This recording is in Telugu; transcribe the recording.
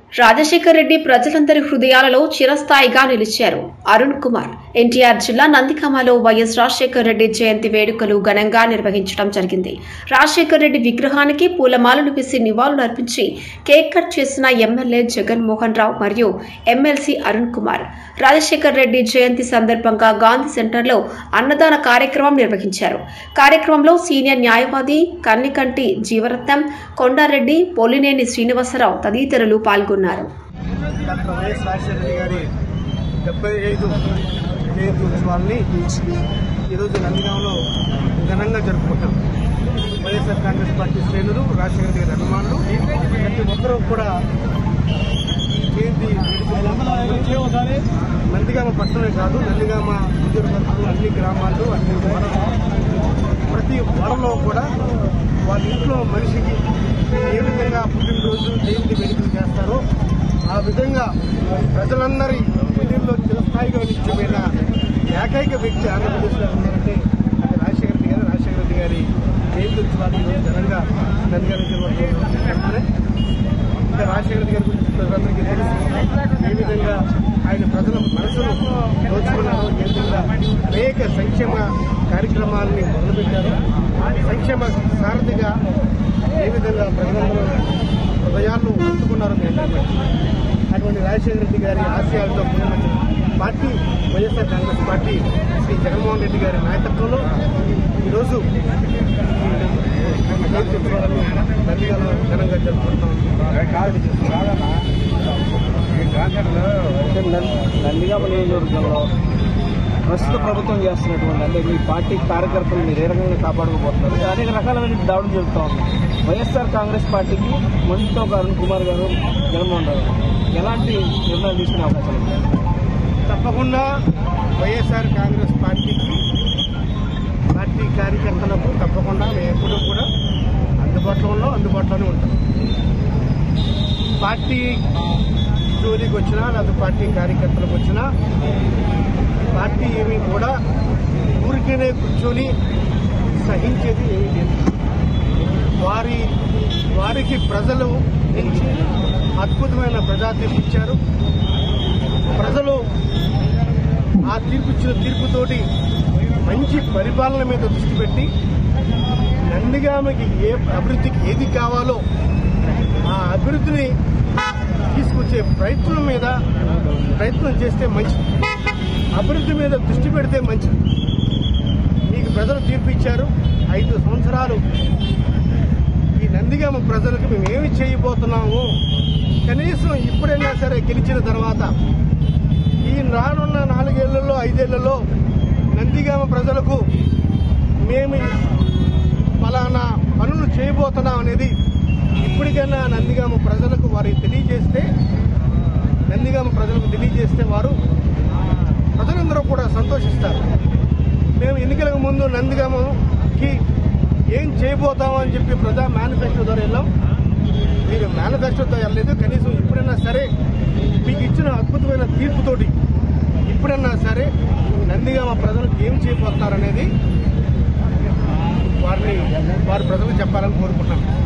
రాజశేఖర్ రెడ్డి ప్రజలందరి హృదయాలలో చిరస్థాయిగా నిలిచారు. అరుణ్ కుమార్ ఎన్టీఆర్ జిల్లా నందిగామలో వైఎస్ రాజశేఖర్ రెడ్డి జయంతి వేడుకలు ఘనంగా నిర్వహించడం జరిగింది. రాజశేఖర్ రెడ్డి విగ్రహానికి పూలమాలలు వేసి నివాళులు అర్పించి కేక్ కట్ చేసిన ఎమ్మెల్యే జగన్మోహన్ రావు మరియు ఎమ్మెల్సీ అరుణ్ కుమార్ రాజశేఖర్ రెడ్డి జయంతి సందర్భంగా గాంధీ సెంటర్లో అన్నదాన కార్యక్రమం నిర్వహించారు. కార్యక్రమంలో సీనియర్ న్యాయవాది కన్నికంటి జీవరత్నం, కొండారెడ్డి, పోలినేని శ్రీనివాసరావు తదితరులు పాల్గొన్నారు. డాక్టర్ వైఎస్ రాజశేఖర రెడ్డి గారి 75 జయంతి ఉత్సవాల్ని ఈరోజు నందిగామలో ఘనంగా జరుపుకుంటాం. వైఎస్ఆర్ కాంగ్రెస్ పార్టీ శ్రేణులు, రాజశేఖర రెడ్డి గారి అభిమానులు ప్రతి ఒక్కరూ కూడా ఈ జయంతి నందిగామ పట్టణమే కాదు, నందిగామ నియోజకవర్గంలో అన్ని గ్రామాల్లో అన్ని ప్రతి వాడలో కూడా వాళ్ళ ఇంట్లో మనిషికి ఏ విధంగా పుట్టినరోజు జయంతి వేడుకలు చేస్తారో ఆ విధంగా ప్రజలందరి హృదయంలో చిరస్థాయిగా నిలిచిపోయిన ఏకైక వ్యక్తి ఆంధ్రప్రదేశ్లో ఉన్నారంటే అది రాజశేఖర రెడ్డి గారు. రాజశేఖర రెడ్డి గారి జయంతి ఉత్సవాలు ఘనంగా నందిగామ జరుగుతున్నాయి. ఇంకా రాజశేఖర రెడ్డి గారి గురించి ప్రజలందరికీ తెలుసు. ఏ విధంగా ఆయన ప్రజల మనసును దోచుకున్నారో, ఏ విధంగా అనేక సంక్షేమ కార్యక్రమాలని మొదలుపెట్టారో, సంక్షేమ సారథిగా ఏ విధంగా ప్రజలందరూ హృదయాలను అందుకున్నారో అటువంటి రాజశేఖర రెడ్డి గారి ఆశయాలతో పునర్వచ్చిన party YSR Congress party Shri Jaganmohan Reddy గారి నాయకత్వంలో ఈరోజు నందిగామలో ఘనంగా జరుపుకుంటున్నాం. నందిగామ నియోజకవర్గంలో ప్రస్తుత ప్రభుత్వం చేస్తున్నటువంటి అంటే మీ పార్టీ కార్యకర్తలు మీరు ఏ రకంగా కాపాడుకోబోతున్నారు? అనేక రకాలైన దాడులు జరుగుతూ ఉన్నాయి. వైఎస్ఆర్ కాంగ్రెస్ పార్టీకి మొండితో అరుణ్ కుమార్ గారు, జగన్మోహన్ రావు ఎలాంటి నిర్ణయం తీసుకునే అవకాశం ఉంది? తప్పకుండా వైఎస్ఆర్ కాంగ్రెస్ పార్టీకి, పార్టీ కార్యకర్తలకు తప్పకుండా మేము ఎప్పుడూ కూడా అందుబాటులోనే ఉంటాం. పార్టీ జోలికి వచ్చినా లేదా పార్టీ కార్యకర్తలకు వచ్చినా పార్టీ ఏమీ కూడా ఊరికేనే కూర్చొని సహించేది ఏమీ లేదు. వారికి ప్రజలు అద్భుతమైన ప్రజా తీర్పు ఇచ్చారు. ప్రజలు ఆ తీర్పిచ్చిన తీర్పుతోటి మంచి పరిపాలన మీద దృష్టి పెట్టి నందిగామకి ఏ అభివృద్ధికి ఏది కావాలో ఆ అభివృద్ధిని తీసుకొచ్చే ప్రయత్నం చేస్తే మంచిది. అభివృద్ధి మీద దృష్టి పెడితే మంచిది. మీకు ప్రజలు తీర్పు ఇచ్చారు. 5 సంవత్సరాలు ఈ నందిగామ ప్రజలకు మేము ఏమి చేయబోతున్నాము, కనీసం ఇప్పుడైనా సరే గెలిచిన తర్వాత ఈ రానున్న 4 ఏళ్లలో 5 ఏళ్లలో నందిగామ ప్రజలకు మేము ఫలానా పనులు చేయబోతున్నాం అనేది ఇప్పటికైనా నందిగామ ప్రజలకు తెలియజేస్తే వారు ప్రజలందరూ కూడా సంతోషిస్తారు. మేము ఎన్నికలకు ముందు నందిగామకి ఏం చేయబోతామని చెప్పి ప్రజా మేనిఫెస్టో ద్వారా వెళ్ళాం. మీరు మేనిఫెస్టోతో వెళ్ళలేదు. కనీసం ఇప్పుడైనా సరే మీకు ఇచ్చిన అద్భుతమైన తీర్పుతోటి ఇప్పుడైనా సరే నందిగామ ప్రజలకు ఏం చేయబోతున్నారనేది వారి ప్రజలకు చెప్పాలని కోరుకుంటున్నాం.